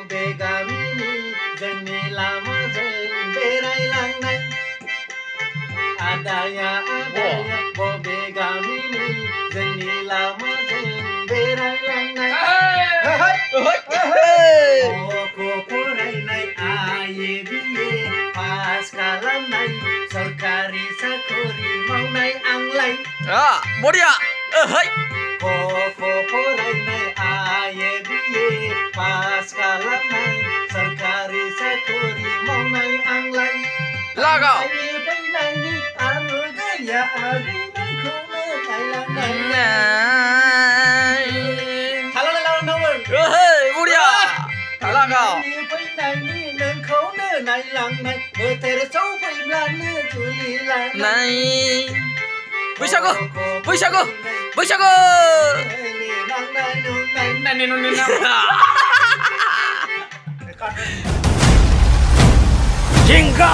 बबे गामिनि जोंनि लामाजों बेरायलांनाय आदाया बबे गामिनि जोंनि लामाजों बेरायलांनाय फरायनाय AE/BE पास खालामनाय सरकारि साख्रि मावनाय आंलाय बरिया फरायनाय AE/BE पास खालामनाय सरकारि साख्रि मावनाय आंलाय लागाव फैनायनि आरो गैया आगैखौनो गायलांनाय बरिया लागाव फैनायनि नोंखौनो नायलांनाय बोथोर सफैब्लानो जुलि लानाय बैसागु बैसागु बैसागु जिंगा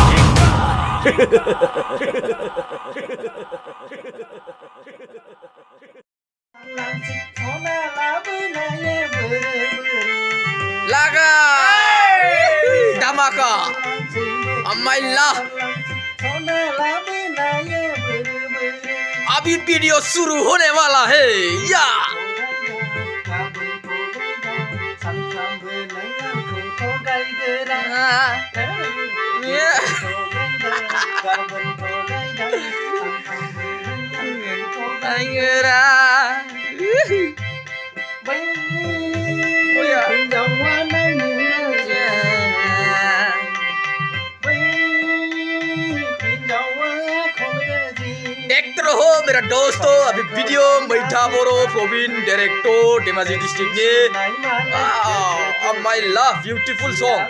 laga damaka amaillah अभी वीडियो शुरू होने वाला है या एक्टर हो मेरा दोस्त हो अभी वीडियो मैठा बरो प्रवीण डायरेक्टर धेमाजी डिस्ट्रिक्ट ने माय लव ब्यूटीफुल सॉन्ग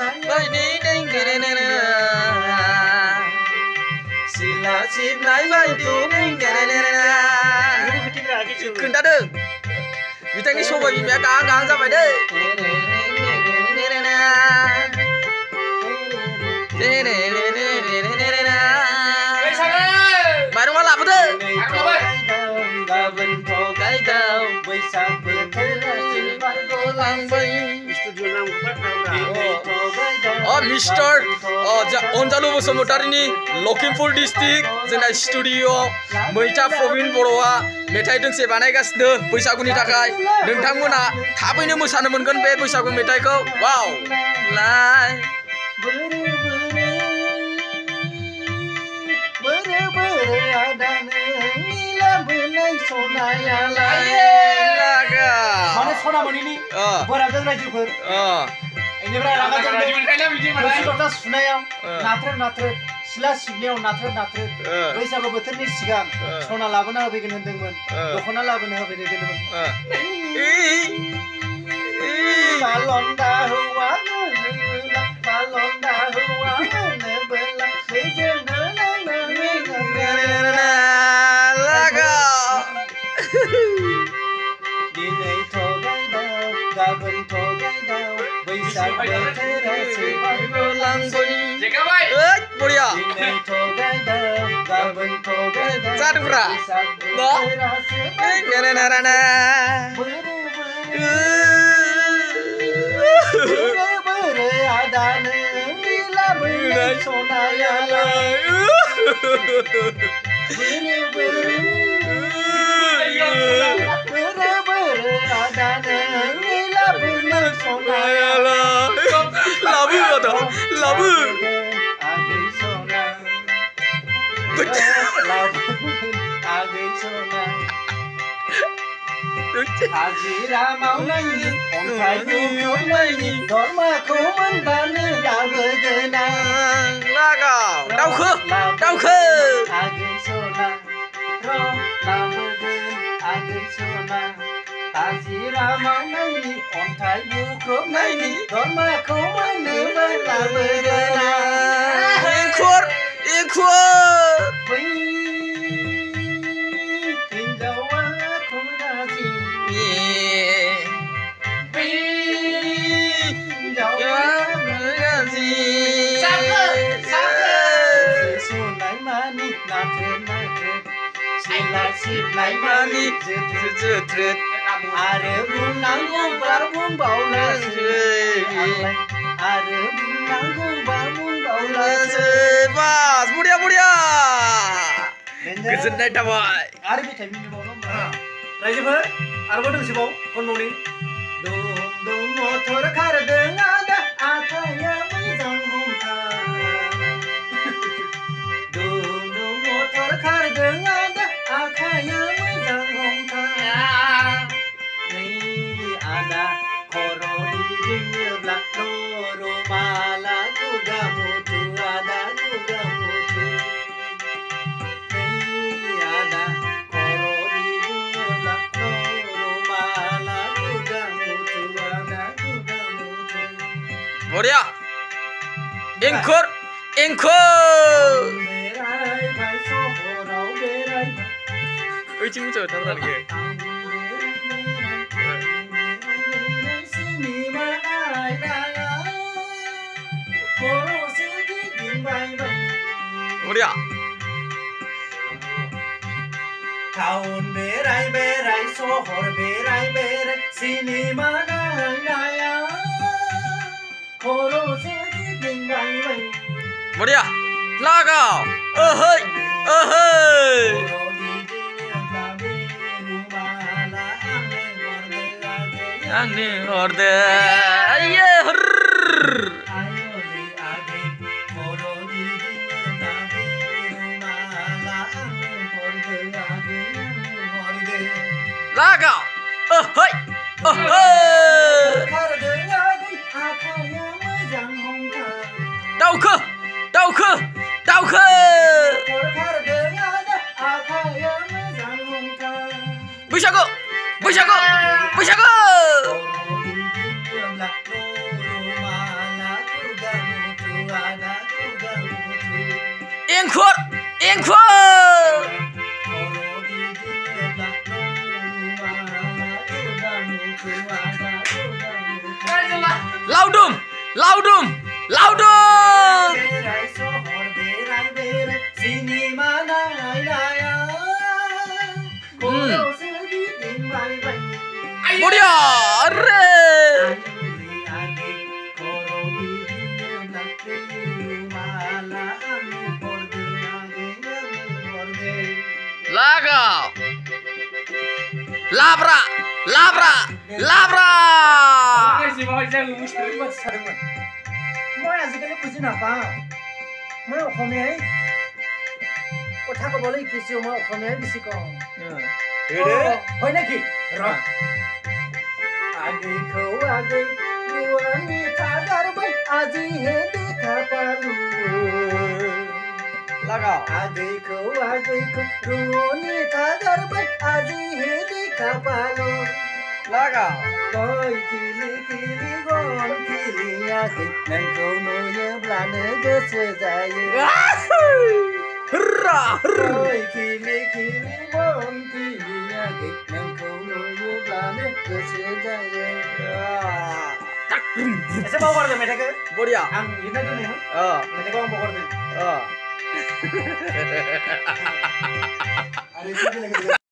खोन्थादों बिथांनि सबाय बिमाया गाहां गाहां जाबाय दै माइरंआ लाबोदो मिस्टर अनजालु बसुमतारीनि लखिमपुर डिस्ट्रिक्ट जोंना स्टुडिअ मैथा प्रवीण बर'आ मेथाइ दोंसे बानायगासिनो बैसागुनि थाखाय नोंथांमोना थाबैनो मोसानो मोनगोन बे बैसागु मेथाइखौ वाव लाइ माने सना मणिनि बोराबजों रायजोफोर इनिफ्राय रागा जोंनाय सुनायाव नाथ्रोद सिला सिबनायाव नाथ्रोद बैसागु बोथोरनि सिगां सना लाबोना होफैगोन होनदोंमोन दख'ना लाबोना होफैगोन बालन्दा हौवा बरिया जादोंब्रा लाबो हाजिरा मावनायनि अन्थाइ बुख्रुबनायनि धर्माखौ मोनबानो लाबोगोन आं लागाव दावखो दावखो आगै सना लाबोगोन आगै सना हाजिरा मावनायनि अन्थाइ बुख्रुबनायनि धर्माखौ मोनोबा लाबोगोन आं एंखुर आरो बुंनांगौ बार बुंबावनोसै आरो बुंनांगौबा बुंबावला बास बुढ़िया बुढ़िया गोजोननाय थाबाय आरो मेथाइ मिनिबावनो होमबा रायजोफोर आरोबाव दोंसेबाव खनबावनि दुम दुम मटर खारदों आदा आखाया मोजां हमथा दुम दुम मटर खारदों आदा आखाया मोजां हमथा नै आदा खर' गिदिङोब्ला नरमाला खुगा मुथु आदा खुगा मुथु नै आदा खर' गिदिङोब्ला नरमाला खुगा मुथु आदा खुगा मुथु बढ़िया एंखर बेरायबाय सहराव बेरायबाय ओइथिं मोजां थांनानै गे सिनेमा नायनाया खर'सो गिदिंबायबाय बढ़िया टाउन बेराय बेराय सहर बेराय बेराय सिनेमा नायनाया खर'सो गिदिंबायबाय बढ़िया लगाओ ओहै खर' गिदिङोब्ला बे रुमाला आंनो हरदो आगै आंनो हरदो हर आयदै आगै खर' गिदिङोब्ला बे रुमाला आंनो हरदो आगै आंनो हरदो लगाओ ओहै खारदों आगै आखाया मोजां हमथा दाउखो खारदों आदा आखाया मोजां हमथा बैसागु एंखर लावदुम बढ़िया अरे लगाओ लाब्रा মই আজিকালি বুজি নাপাওঁ মই অসমীয়াই কথা ক'বলৈ শিকিছোঁ মই অসমীয়াই বেছি কওঁ হয় নেকি আগৈखौ আগৈ रुवानि थागारबाय आजिहे देखा पालु लगाओ आगैखौ रुवानि थागारबाय आजिहे देखा पालु लगाओ गय खिलि खिलि गन खिलियाखै नोंखौ नुयोब्लानो गोसो जायो गय खिलि खिलि गन खिलियाखै नोंखौ नुयोब्लानो गोसो जायो एसे बावगारदो मेथाइखौ बढ़िया आं लिरना दोननायमोन मेथाइखौ आं बावगारदो